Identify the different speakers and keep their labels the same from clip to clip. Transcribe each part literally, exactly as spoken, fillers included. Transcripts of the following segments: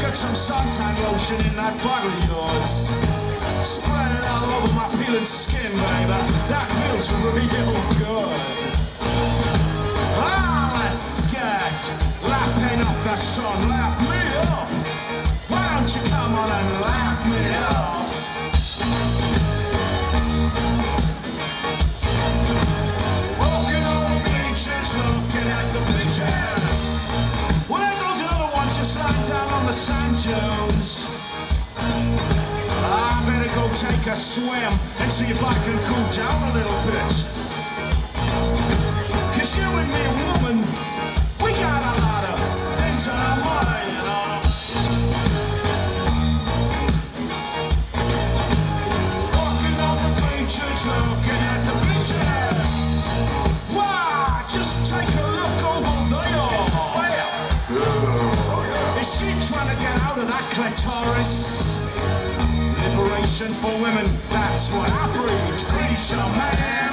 Speaker 1: Stick some suntan lotion in that bottle of yours. Spread it all over my peeling skin, baby. That feels real good. Ah, let's get lapping up the sun. Lap me up. Why don't you come on and lap me up? Walking on the beaches, looking at the beaches. Well, there goes another one just lying down on the sand dunes. I better go take a swim and see if I can cool down a little bit. Cause you and me, woman, we got a lot of things on our mind, you know. Walking on the beaches, looking at the beaches. Wow, just take a look over there. Where? Is she trying to get out of that clitoris? Liberation for women, that's what I preach. Preach, your man.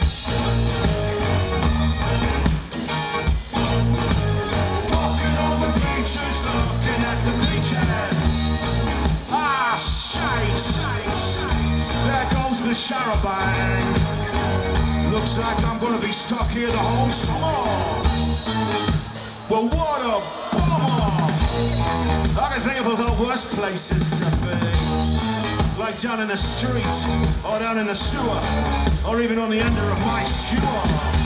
Speaker 1: Walking on the beaches, looking at the beaches. Ah, shite. There goes the charabanc. Looks like I'm gonna be stuck here the whole summer. Well, what a bummer. I can think of the worst places to be. Like down in the street, or down in the sewer, or even on the ender of my skewer.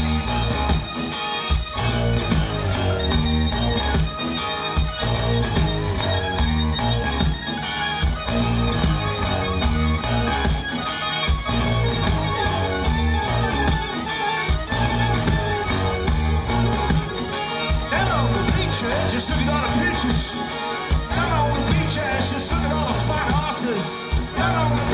Speaker 1: Hello, the beaches, just look at all the beaches. Down on the beaches, just look at all the fat asses. Down on the